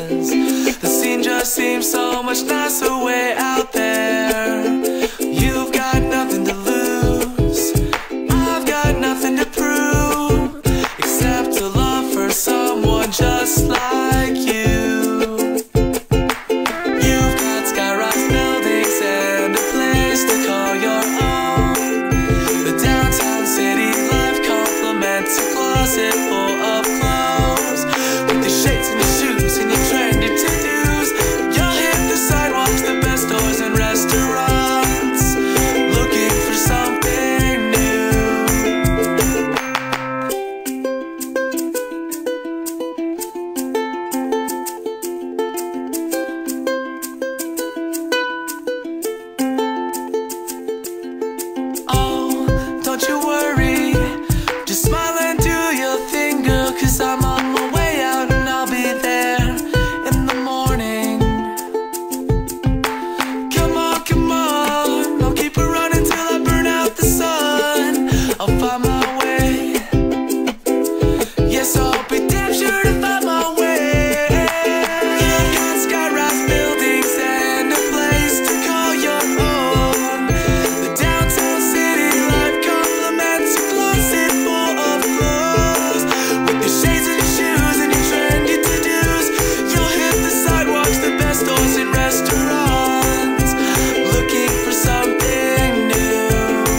friends. The scene just seems so much nicer way out there. You've got nothing to lose, I've got nothing to prove, except a love for someone just like you. You've got skyrise buildings and a place to call your own. The downtown city life complements a closet full of clothes. With your shades and your shoes and your trendy to-dos, you'll hit the sidewalks, the best stores and restaurants, looking for something new. Oh, don't you worry, just smile and do your thing, girl, 'cause I'm on my way out and I'll be there in the morning. Come on, I'll keep it running till I burn out the sun. I'll find my way, yes, I'll be damn sure to find my way. You've got skyrise buildings and a place to call your own. The downtown city life complements a closet full of clothes. With your shades and your shoes and your trendy to-dos, you'll hit the sidewalks, the best stores and restaurants, looking for something new.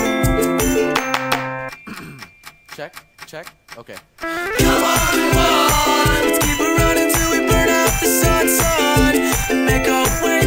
Check, okay. Come on, let's keep it running till we burn out the sun, and make our way